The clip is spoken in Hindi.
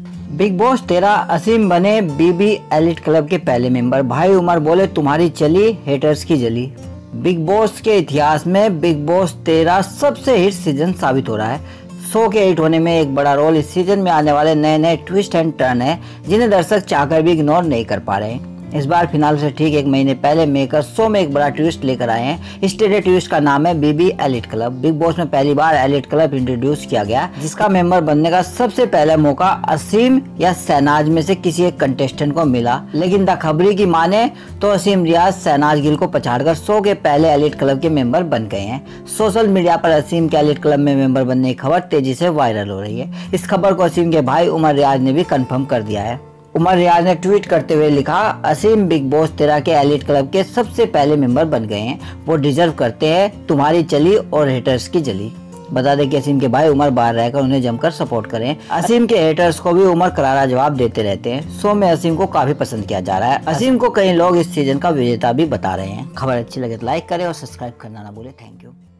बिग बॉस 13 असीम बने बीबी एलिट क्लब के पहले मेंबर। भाई उमर बोले तुम्हारी चली हेटर्स की जली। बिग बॉस के इतिहास में बिग बॉस 13 सबसे हिट सीजन साबित हो रहा है। शो के हिट होने में एक बड़ा रोल इस सीजन में आने वाले नए नए ट्विस्ट एंड टर्न है, जिन्हें दर्शक चाहकर भी इग्नोर नहीं कर पा रहे हैं। इस बार फिनाल से ठीक एक महीने पहले मेकर शो में एक बड़ा ट्विस्ट लेकर आए हैं। इस टेढ़े ट्विस्ट का नाम है BB elite club. Bigg Boss में पहली बार एलिट क्लब इंट्रोड्यूस किया गया, जिसका मेंबर बनने का सबसे पहला मौका असीम या शहनाज में से किसी एक कंटेस्टेंट को मिला। लेकिन द खबरी की माने तो असीम रियाज शहनाज गिल को पछाड़कर शो के पहले एलिट क्लब के मेंबर बन गए हैं। सोशल मीडिया पर असीम के एलिट क्लब में मेंबर बनने की खबर तेजी से वायरल हो रही है। इस खबर को असीम के भाई उमर रियाज ने भी कंफर्म कर दिया है। उमर रियाज ने ट्वीट करते हुए लिखा, असीम बिग बॉस 13 के एलिट क्लब के सबसे पहले मेंबर बन गए हैं। वो डिजर्व करते हैं तुम्हारी चली और हेटर्स की जली। बता दें कि असीम के भाई उमर बाहर रहकर उन्हें जमकर सपोर्ट करें। असीम के हेटर्स को भी उमर करारा जवाब देते रहते हैं। शो में असीम को काफी पसंद किया जा रहा है। असीम को कई लोग इस सीजन का विजेता भी बता रहे हैं। खबर अच्छी लगे तो लाइक करें और सब्सक्राइब करना ना भूलें। Thank you.